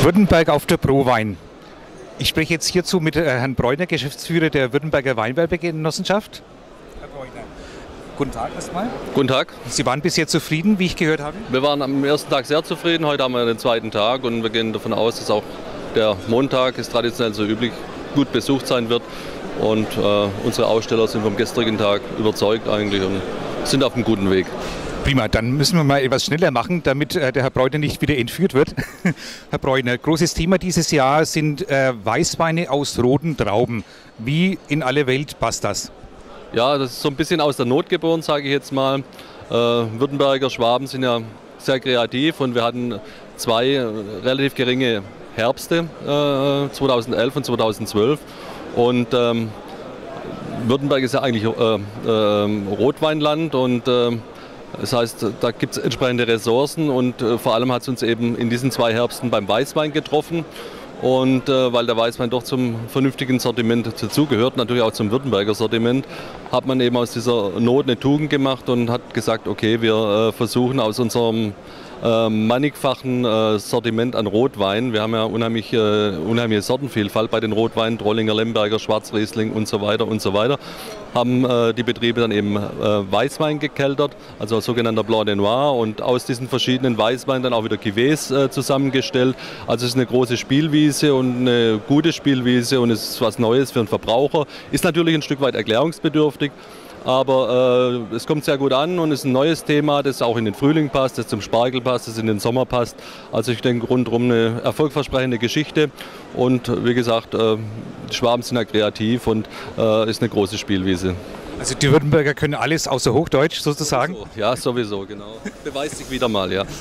Württemberg auf der Prowein. Ich spreche jetzt hierzu mit Herrn Breuner, Geschäftsführer der Württemberger Weinberggenossenschaft. Herr Breuner, guten Tag erstmal. Guten Tag. Sie waren bisher zufrieden, wie ich gehört habe? Wir waren am ersten Tag sehr zufrieden. Heute haben wir den zweiten Tag und wir gehen davon aus, dass auch der Montag, ist traditionell so üblich, gut besucht sein wird. Und unsere Aussteller sind vom gestrigen Tag überzeugt eigentlich und sind auf einem guten Weg. Prima, dann müssen wir mal etwas schneller machen, damit der Herr Breuner nicht wieder entführt wird. Herr Breuner, großes Thema dieses Jahr sind Weißweine aus roten Trauben. Wie in alle Welt passt das? Ja, das ist so ein bisschen aus der Not geboren, sage ich jetzt mal. Württemberger Schwaben sind ja sehr kreativ und wir hatten zwei relativ geringe Herbste, 2011 und 2012. Und Württemberg ist ja eigentlich Rotweinland und das heißt, da gibt es entsprechende Ressourcen und vor allem hat es uns eben in diesen zwei Herbsten beim Weißwein getroffen. Und weil der Weißwein doch zum vernünftigen Sortiment dazugehört, natürlich auch zum Württemberger Sortiment, hat man eben aus dieser Not eine Tugend gemacht und hat gesagt, okay, wir versuchen aus unserem mannigfachen Sortiment an Rotwein. Wir haben ja unheimliche Sortenvielfalt bei den Rotweinen, Trollinger, Lemberger, Schwarzriesling und so weiter und so weiter. Haben die Betriebe dann eben Weißwein gekeltert, also sogenannter Blanc de Noir und aus diesen verschiedenen Weißweinen dann auch wieder Cuvées zusammengestellt. Also es ist eine große Spielwiese und eine gute Spielwiese und es ist was Neues für den Verbraucher. Ist natürlich ein Stück weit erklärungsbedürftig. Aber es kommt sehr gut an und ist ein neues Thema, das auch in den Frühling passt, das zum Spargel passt, das in den Sommer passt. Also ich denke rundherum eine erfolgversprechende Geschichte. Und wie gesagt, die Schwaben sind ja kreativ und ist eine große Spielwiese. Also die Württemberger können alles außer Hochdeutsch sozusagen? Ja, sowieso, genau. Beweist sich wieder mal, ja.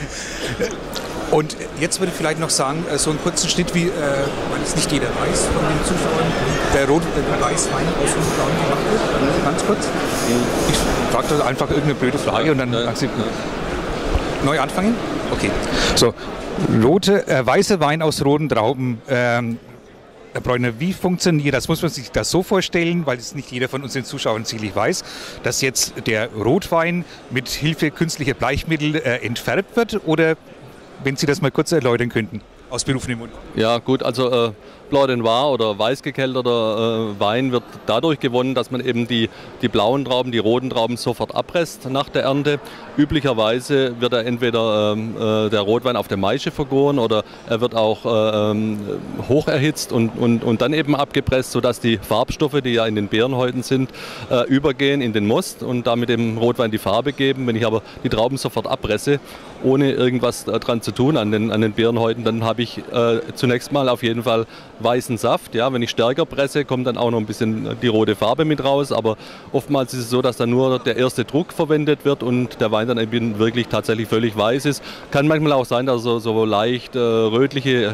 Und jetzt würde ich vielleicht noch sagen, so einen kurzen Schnitt, wie weil es nicht jeder weiß von den Zuschauern, der Weißwein aus dem Blauen gemacht wird. Ganz kurz. Ich frage da einfach irgendeine blöde Frage und dann Sie neu anfangen. Okay. So, weißer Wein aus roten Trauben. Herr Breuner, wie funktioniert das? Muss man sich das so vorstellen, weil es nicht jeder von unseren Zuschauern sicherlich weiß, dass jetzt der Rotwein mit Hilfe künstlicher Bleichmittel entfärbt wird? Oder wenn Sie das mal kurz erläutern könnten, aus berufenem Mund. Ja gut, also Blanc de Noir oder weiß gekelterter Wein wird dadurch gewonnen, dass man eben die blauen Trauben, die roten Trauben sofort abpresst nach der Ernte. Üblicherweise wird er entweder der Rotwein auf der Maische vergoren oder er wird auch hoch erhitzt und dann eben abgepresst, sodass die Farbstoffe, die ja in den Beerenhäuten sind, übergehen in den Most und damit dem Rotwein die Farbe geben. Wenn ich aber die Trauben sofort abpresse, ohne irgendwas dran zu tun an den Beerenhäuten, dann habe ich zunächst mal auf jeden Fall weißen Saft. Ja, wenn ich stärker presse, kommt dann auch noch ein bisschen die rote Farbe mit raus. Aber oftmals ist es so, dass dann nur der erste Druck verwendet wird und der Wein dann eben wirklich tatsächlich völlig weiß ist. Kann manchmal auch sein, dass er so leicht rötliche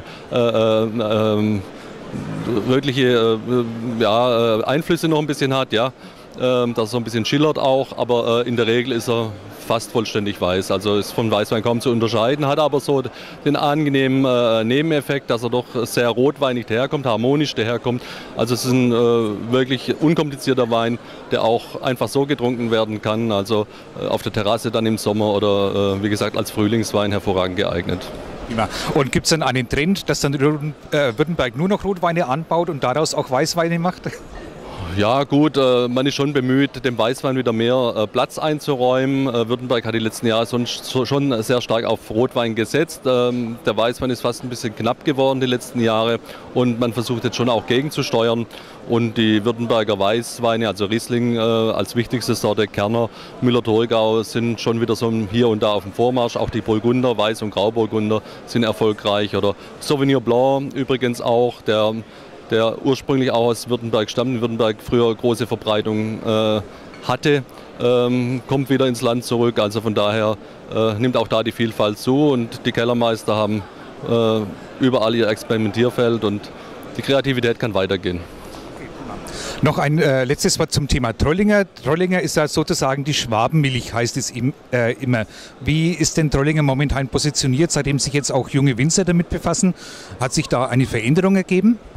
Einflüsse noch ein bisschen hat. Ja, dass er so ein bisschen schillert auch. Aber in der Regel ist er fast vollständig weiß. Also ist von Weißwein kaum zu unterscheiden, hat aber so den angenehmen Nebeneffekt, dass er doch sehr rotweinig daherkommt, harmonisch daherkommt. Also es ist ein wirklich unkomplizierter Wein, der auch einfach so getrunken werden kann, also auf der Terrasse dann im Sommer oder wie gesagt als Frühlingswein hervorragend geeignet. Und gibt es dann einen Trend, dass dann Württemberg nur noch Rotweine anbaut und daraus auch Weißweine macht? Ja gut, man ist schon bemüht, dem Weißwein wieder mehr Platz einzuräumen. Württemberg hat die letzten Jahre schon sehr stark auf Rotwein gesetzt. Der Weißwein ist fast ein bisschen knapp geworden die letzten Jahre und man versucht jetzt schon auch gegenzusteuern. Und die Württemberger Weißweine, also Riesling als wichtigste Sorte, Kerner, Müller-Thurgau sind schon wieder so hier und da auf dem Vormarsch. Auch die Burgunder, Weiß- und Grauburgunder sind erfolgreich. Oder Sauvignon Blanc übrigens auch, der ursprünglich auch aus Württemberg stammt, in Württemberg früher große Verbreitung hatte, kommt wieder ins Land zurück. Also von daher nimmt auch da die Vielfalt zu und die Kellermeister haben überall ihr Experimentierfeld und die Kreativität kann weitergehen. Noch ein letztes Wort zum Thema Trollinger. Trollinger ist ja sozusagen die Schwabenmilch, heißt es immer. Wie ist denn Trollinger momentan positioniert, seitdem sich jetzt auch junge Winzer damit befassen? Hat sich da eine Veränderung ergeben?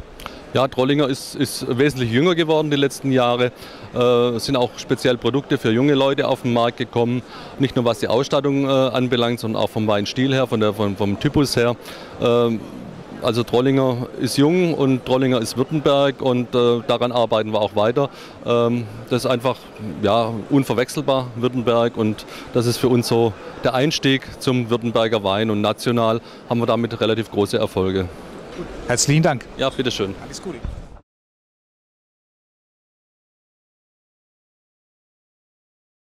Ja, Trollinger ist wesentlich jünger geworden die letzten Jahre. Es sind auch speziell Produkte für junge Leute auf den Markt gekommen. Nicht nur was die Ausstattung anbelangt, sondern auch vom Weinstil her, vom Typus her. Also Trollinger ist jung und Trollinger ist Württemberg und daran arbeiten wir auch weiter. Das ist einfach ja, unverwechselbar, Württemberg, und das ist für uns so der Einstieg zum Württemberger Wein, und national haben wir damit relativ große Erfolge. Herzlichen Dank. Ja, bitteschön. Alles Gute.